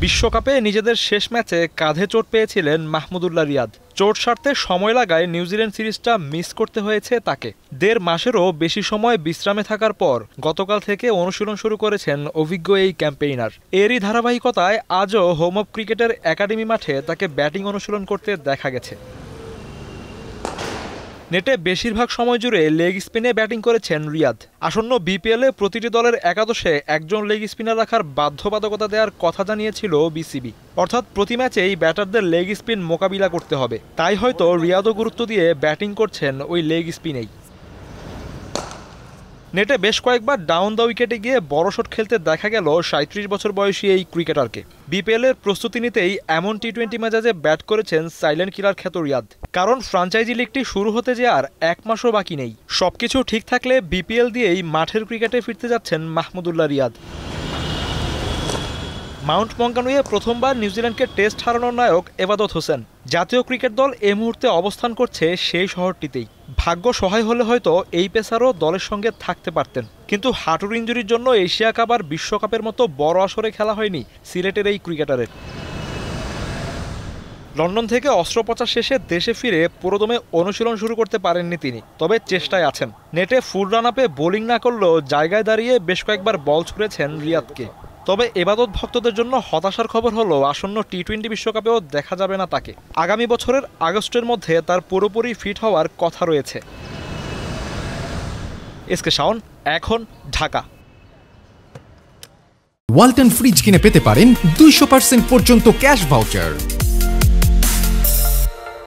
বিশ্বকাপে নিজেদের শেষ ম্যাচে কাঁধে চোট পেয়েছিলেন মাহমুদুল্লাহ রিয়াদ। চোট সারতে সময় লাগায় নিউজিল্যান্ড সিরিজটা মিস করতে হয়েছে তাকে। ১.৫ মাসেরও বেশি সময় বিশ্রামে থাকার পর গতকাল থেকে অনুশীলন শুরু করেছেন অভিজ্ঞ এই ক্যাম্পেইনার। এরই ধারাবাহিকতায় আজও হোম অফ ক্রিকেটের একাডেমি মাঠে তাকে ব্যাটিং অনুশীলন করতে দেখা গেছে। নেটে বেশিরভাগ সময় জুড়ে লেগ স্পিনে ব্যাটিং করেছেন রিয়াদ। আসন্ন বিপিএলে প্রতিটি দলের একাদশে একজন লেগ স্পিনার রাখার বাধ্যবাধকতা দেওয়ার কথা জানিয়েছিল বিসিবি। অর্থাৎ প্রতি ম্যাচেই ব্যাটারদের লেগ স্পিন মোকাবিলা করতে হবে। তাই হয়তো রিয়াদও গুরুত্ব দিয়ে ব্যাটিং করছেন ওই লেগ স্পিনেই। নেটে বেশ কয়েকবার ডাউন দ্য উইকেটে গিয়ে বড় শট খেলতে দেখা গেল ৩৭ বছর বয়সী এই ক্রিকেটারকে। বিপিএলের প্রস্তুতি নিতেই এমন টি-20 মেজাজে ব্যাট করেছেন সাইলেন্ট কিলার খ্যাত রিয়াদ। কারণ ফ্রাঞ্চাইজি লিগটি শুরু হতে যে আর ১ মাসও বাকি নেই। সবকিছু ঠিক থাকলে বিপিএল দিয়েই মাঠের ক্রিকেটে ফিরতে যাচ্ছেন মাহমুদুল্লাহ রিয়াদ। মাউন্ট মঙ্গানুয়ে প্রথমবার নিউজিল্যান্ডকে টেস্ট হারানোর নায়ক এবাদত হোসেন। জাতীয় ক্রিকেট দল এই মুহূর্তে অবস্থান করছে সেই শহরটিতেই। ভাগ্য সহায় হলে হয়তো এই পেসারও দলের সঙ্গে থাকতে পারতেন, কিন্তু হাঁটুর ইনজুরির জন্য এশিয়া কাপ আর বিশ্বকাপের মতো বড় আসরে খেলা হয়নি সিলেটের এই ক্রিকেটারের। লন্ডন থেকে অস্ত্রোপচার শেষে দেশে ফিরে পুরোদমে অনুশীলন শুরু করতে পারেননি তিনি, তবে চেষ্টায় আছেন। নেটে ফুল রান আপে বোলিং না করলেও জায়গায় দাঁড়িয়ে বেশ কয়েকবার বল ছুঁড়েছেন রিয়াদকে। তবে এবাদত ভক্তদের জন্য হতাশার খবর হলো আসন্ন টি-20 বিশ্বকাপেও দেখা যাবে না তাকে। আগামী বছরের আগস্টের মধ্যে তার পুরোপুরি ফিট হওয়ার কথা রয়েছে। এসকে শাওন, এখন, ঢাকা। ওয়ালটন ফ্রিজ কিনে পেতে পারেন 200% পর্যন্ত ক্যাশ ভাউচার।